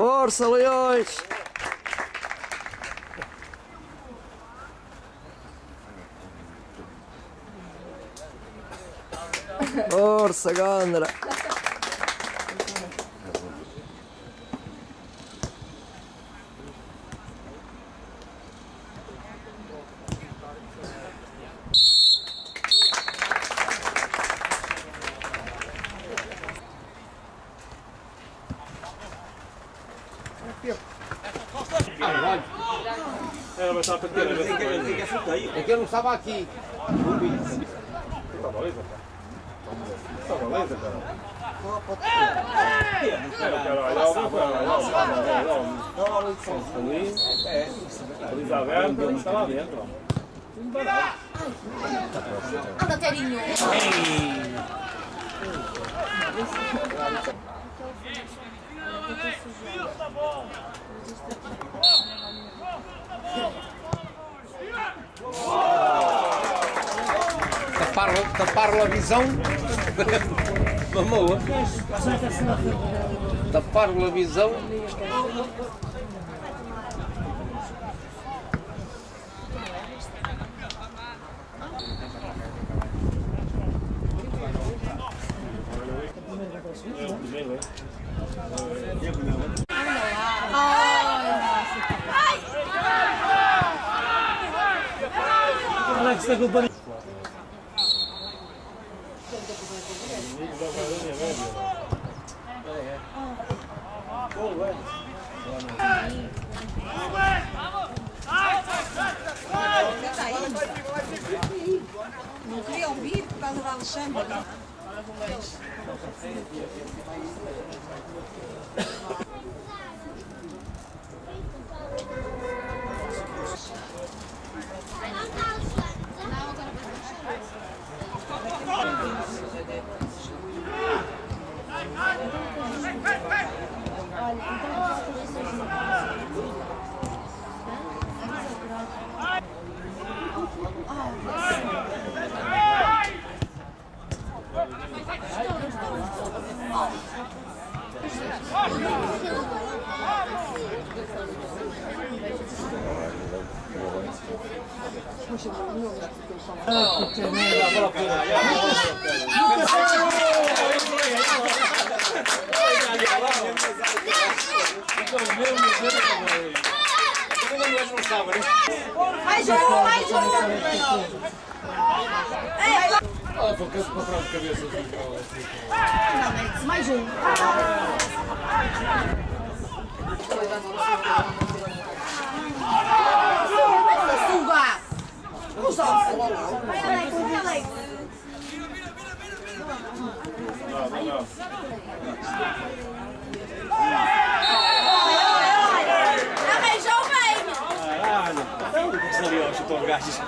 Força, Leões! Força, Gandra! Era uma chapa pequena. É que eu não estava aqui. Está beleza, cara. Está beleza, cara. Ali aberto, está lá dentro. Anda, Terinho! Tapar-lhe a visão. Mamou. Tapar-lhe a visão. Não queriam vir por causa da Alexandre. Mais um! Mais um! Suba! Usa! Vai, Alex! Vai, Alex! Arranjou bem! Caralho! O que você ali, ó, chutou o gás.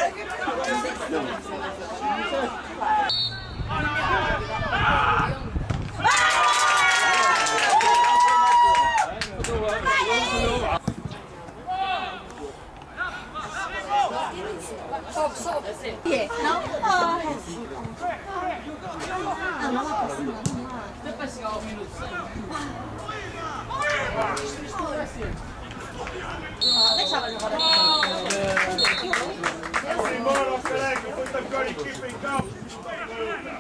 Sobe! Não? Não lá para cima, não lá. Para chegar ao minuto 100. Deixava agora. Embora, caralho, foi a pior equipa em campo.